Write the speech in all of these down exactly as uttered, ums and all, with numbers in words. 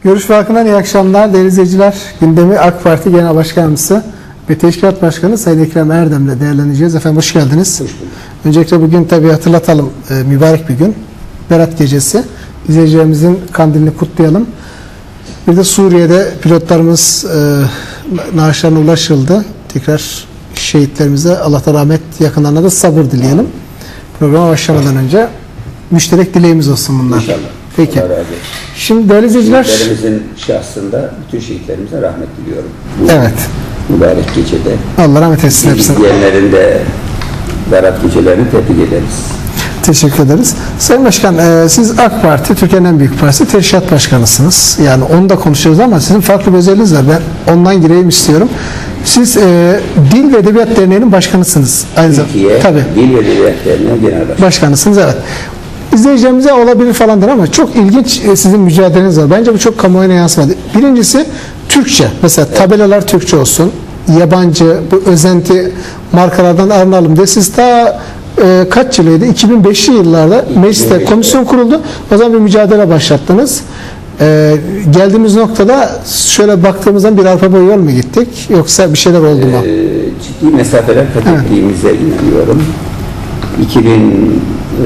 Görüş ve Akı'ndan iyi akşamlar değerli izleyiciler. Gündemi AK Parti Genel Başkanımızı ve Teşkilat Başkanı Sayın Ekrem Erdem'le değerlendireceğiz. Efendim hoş geldiniz. Hoş bulduk. Öncelikle bugün tabii hatırlatalım, e, mübarek bir gün. Berat Gecesi. İzleyicilerimizin kandilini kutlayalım. Bir de Suriye'de pilotlarımız e, naaşlarına ulaşıldı. Tekrar şehitlerimize Allah'tan rahmet, yakınlarına da sabır dileyelim. Programa başlamadan önce müşterek dileğimiz olsun bunlar. İnşallah. Peki. Allah razı olsun. Şimdi değerli izleyiciler. Şehitlerimizin şahsında bütün şehitlerimize rahmet diliyorum. Bu evet. mübarek gecede. Allah rahmet etsin hepsine. İzleyenlerin de Berat gecelerini tebrik ederiz. Teşekkür ederiz. Sayın Başkan, e, siz AK Parti, Türkiye'nin en büyük partisi, Teşkilat Başkanısınız. Yani onu da konuşuyoruz ama sizin farklı bir özelliğiniz var. Ben ondan gireyim istiyorum. Siz e, Dil ve Edebiyat Derneği'nin başkanısınız. Aynı Türkiye zamanda. Dil ve Edebiyat Derneği Genel Başkanı. Başkanısınız, evet. İzleyicilerimize olabilir falandır ama çok ilginç e, sizin mücadeleniz var. Bence bu çok kamuoyuna yansımadı. Birincisi Türkçe. Mesela evet. Tabelalar Türkçe olsun. Yabancı, bu özenti markalardan arınalım diye. Siz daha e, kaç yılıydı? iki bin beşli yıllarda mecliste komisyon kuruldu. O zaman bir mücadele başlattınız. E, geldiğimiz noktada şöyle baktığımızdan bir arpa boyu yol mu gittik? Yoksa bir şeyler oldu mu? Ee, ciddi mesafeler kat ettiğimize evet. inanıyorum. iki bin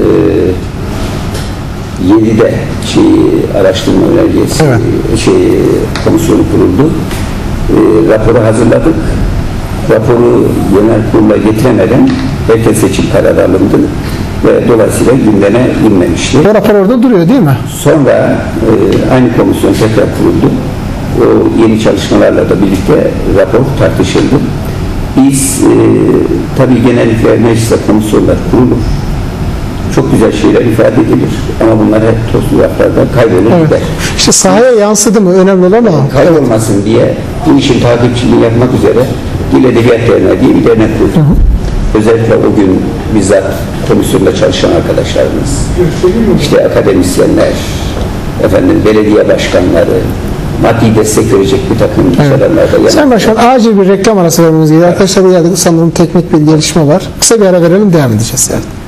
yedide şey, araştırma önergesi evet. şey, komisyonu kuruldu. E, raporu hazırladık. Raporu genel kurula getiremeden erken seçim kararı alındı ve dolayısıyla gündeme inmemişti. O rapor orada duruyor değil mi? Sonra e, aynı komisyon tekrar kuruldu. O yeni çalışmalarla da birlikte rapor tartışıldı. Biz e, tabii genellikle mecliste komisyonlar kurulur. Çok güzel şeyler ifade edilir. Ama bunlar hep tozlu raflarda kaybolur evet. gider. İşte sahaya yansıdı mı? Önemli olan o. Yani kaybolmasın evet. diye bu işin takipçiliğini yapmak üzere Dil Edebiyat Derneği diye bir dernek kurduk. Hı hı. Özellikle o gün bizzat komisyonda çalışan arkadaşlarımız, işte akademisyenler, efendim belediye başkanları, maddi destek verecek bir takım insanlarla evet. Sayın Başkan, acil bir reklam arası vermemiz gerekiyor. Evet. Arkadaşlar geldik. Sanırım teknik bir gelişme var. Kısa bir ara verelim, devam edeceğiz. Yani.